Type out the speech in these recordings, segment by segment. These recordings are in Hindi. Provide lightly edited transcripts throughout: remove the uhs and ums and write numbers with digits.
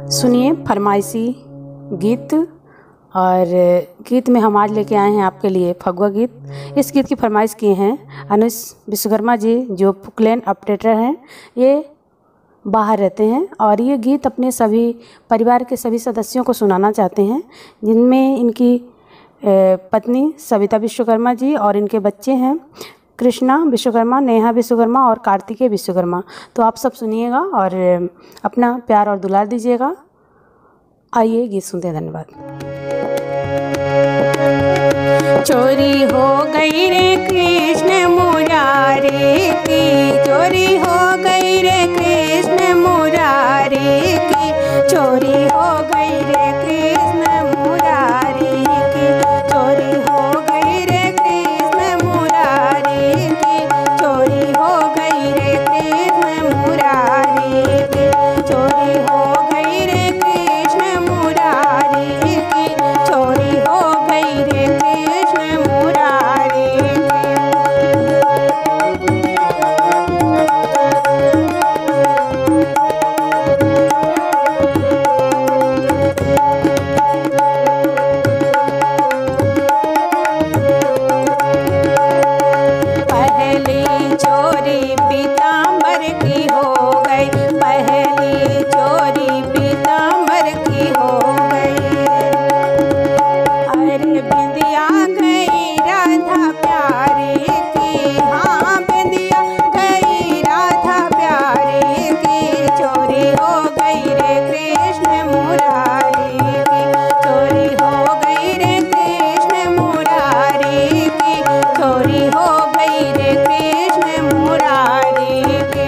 सुनिए फरमाइशी गीत। और गीत में हम आज लेके आए हैं आपके लिए फगुआ गीत। इस गीत की फरमाइश किए हैं अनुज विश्वकर्मा जी, जो पुकलेन ऑपरेटर हैं। ये बाहर रहते हैं और ये गीत अपने सभी परिवार के सभी सदस्यों को सुनाना चाहते हैं, जिनमें इनकी पत्नी सविता विश्वकर्मा जी और इनके बच्चे हैं कृष्णा विश्वकर्मा, नेहा विश्वकर्मा और कार्तिकेय विश्वकर्मा। तो आप सब सुनिएगा और अपना प्यार और दुलार दीजिएगा। आइए गीत सुनते हैं। धन्यवाद। चोरी हो गई रे कृष्ण मुरारी की, चोरी हो गई रे कृष्ण मुरारी की, चोरी हो गई रे कृष्ण मुरारी की, चोरी हो गई रे कृष्ण मुरारी की, चोरी हो गई रे कृष्ण मुरारी की, चोरी हो गई रे कृष्ण मुरारी की, चोरी हो गई रे कृष्ण मुरारी की। पहली चोरी पीताम्बर की हो गई, पहली चोरी पीताम्बर की हो गई। अरे बिंदिया गई राधा प्यारी की, हाँ बिंदिया गई राधा प्यारी की, चोरी हो गई रे कृष्ण मुरारी की, चोरी हो गई रे कृष्ण मुरारी की, चोरी हो गई रे कृष्ण मुरारी की।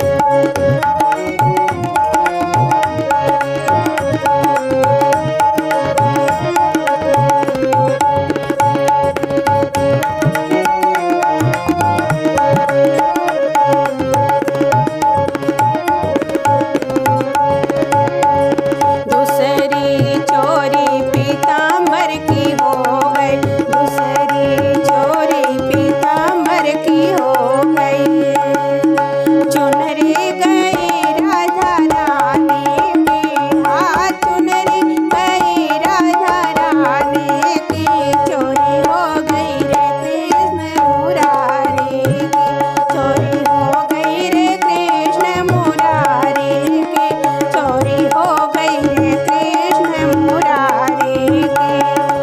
दूसरी चोरी पीताम्बर की हो गई, दूसरी चोरी पीताम्बर की हो गई। चुनरी गई राधा रानी की, हाँ चुनरी गई राधा रानी की, चोरी हो गई रे कृष्ण मुरारी की, चोरी हो गई रे कृष्ण मुरारी की, चोरी हो गई रे कृष्ण मुरारी की।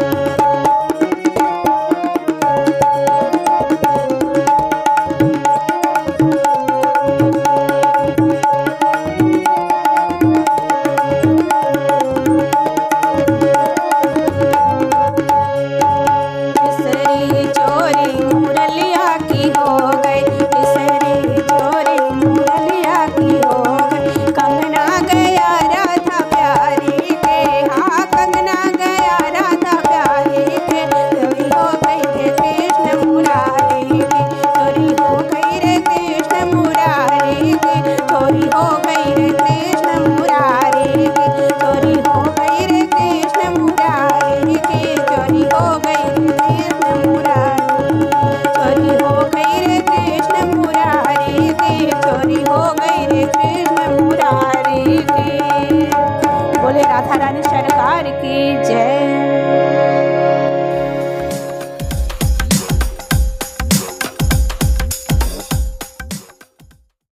तीसरी चोरी मुरलिया की हो गई, तीसरी चोरी मुरलिया की हो गई। कंगना गया राधा प्यारी के, हाँ कंगना गया राधा प्यारी के, चोरी हो गई रे कृष्ण मुरारी की, चोरी हो गई रे कृष्ण मुरारी की, चोरी हो गई रे कृष्ण मुरारी की, चोरी हो गई रे कृष्ण मुरारी की, चोरी हो गई रे कृष्ण मुरारी, चोरी हो गई रे कृष्ण मुरारी की, चोरी हो गई रे कृष्ण मुरारी की। बोले राधा रानी सरकार की जय।